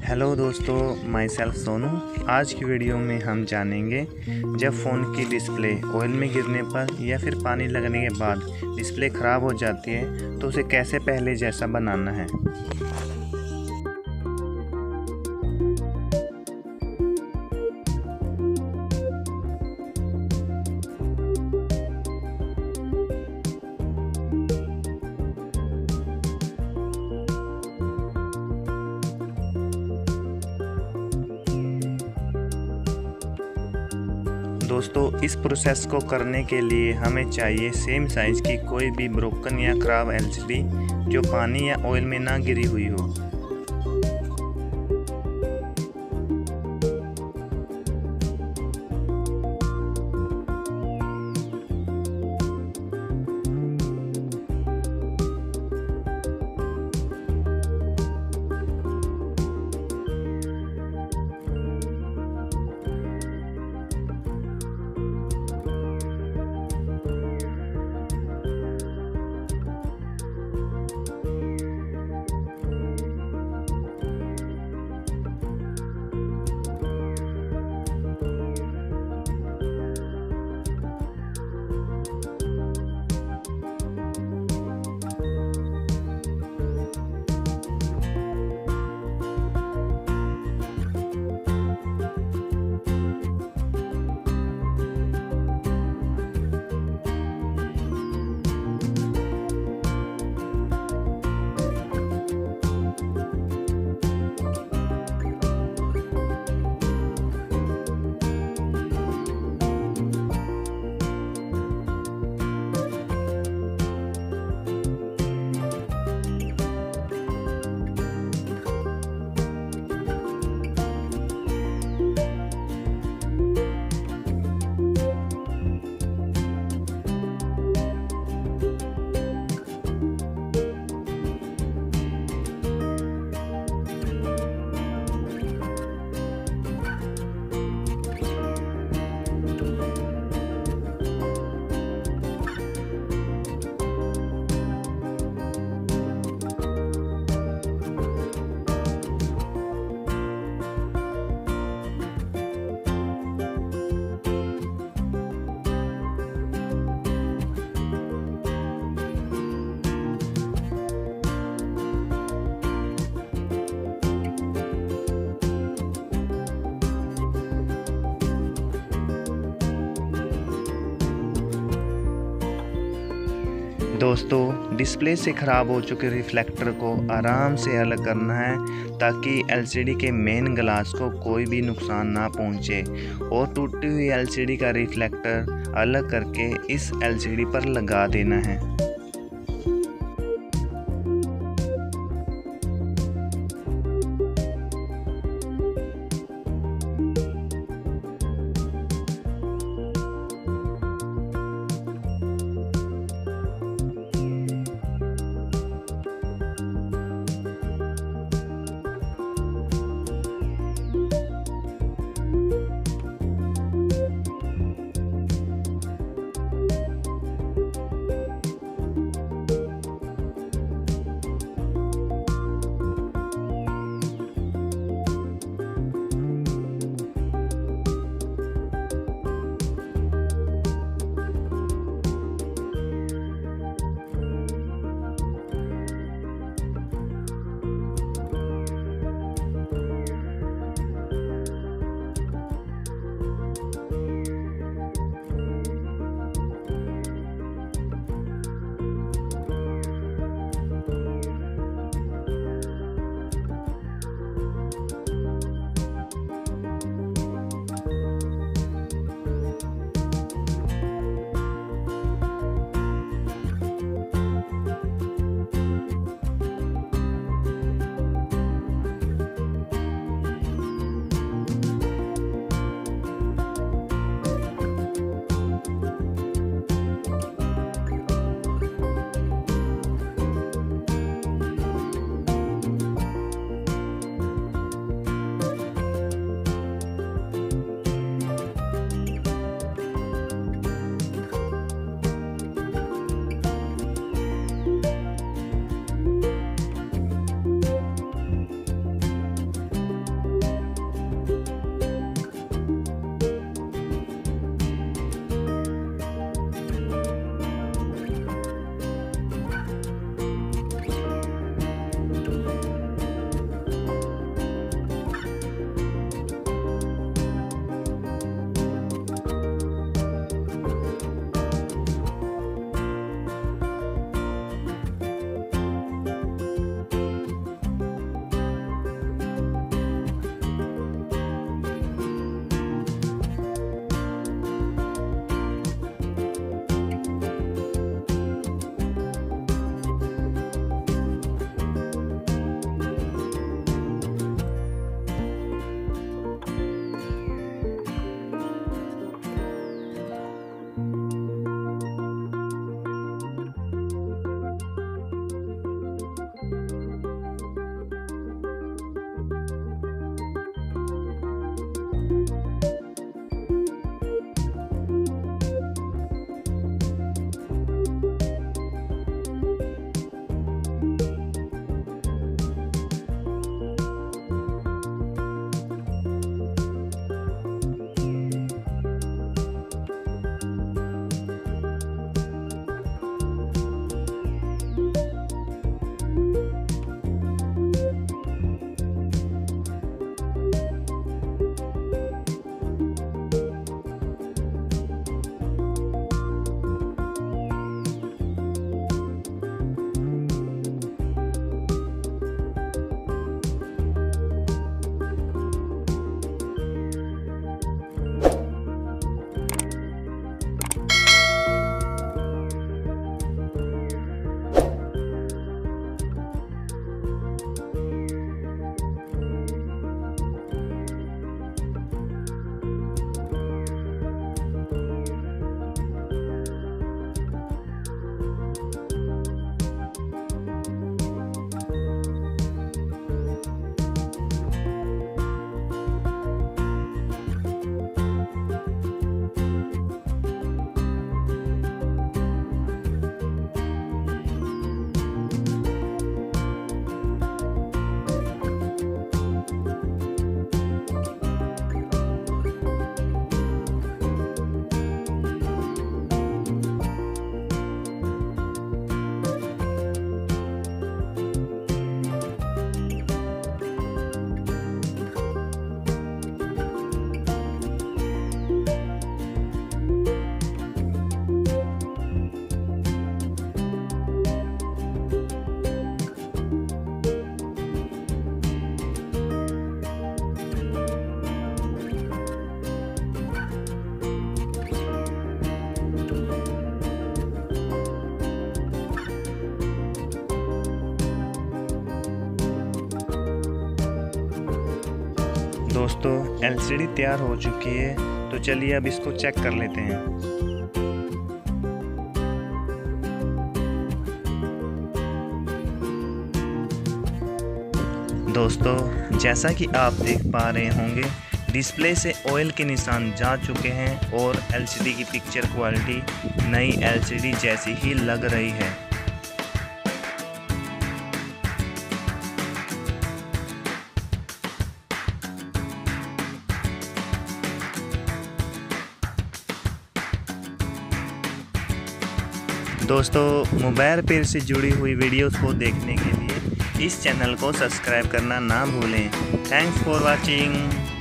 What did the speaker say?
Hello दोस्तों, my self Sonu. आज की वीडियो में हम जानेंगे जब फ़ोन की डिस्प्ले ऑयल में गिरने पर या फिर पानी लगने के बाद डिस्प्ले ख़राब हो जाती है तो उसे कैसे पहले जैसा बनाना है। दोस्तों, इस प्रोसेस को करने के लिए हमें चाहिए सेम साइज़ की कोई भी ब्रोकन या ख़राब एलसीडी जो पानी या ऑयल में ना गिरी हुई हो। दोस्तों, डिस्प्ले से ख़राब हो चुके रिफ्लेक्टर को आराम से अलग करना है ताकि एलसीडी के मेन ग्लास को कोई भी नुकसान ना पहुंचे, और टूटी हुई एलसीडी का रिफ्लेक्टर अलग करके इस एलसीडी पर लगा देना है। दोस्तों एलसीडी तैयार हो चुकी है, तो चलिए अब इसको चेक कर लेते हैं। दोस्तों जैसा कि आप देख पा रहे होंगे, डिस्प्ले से ऑयल के निशान जा चुके हैं और एलसीडी की पिक्चर क्वालिटी नई एलसीडी जैसी ही लग रही है। दोस्तों मोबाइल रिपेयर से जुड़ी हुई वीडियोस को देखने के लिए इस चैनल को सब्सक्राइब करना ना भूलें। Thanks for watching.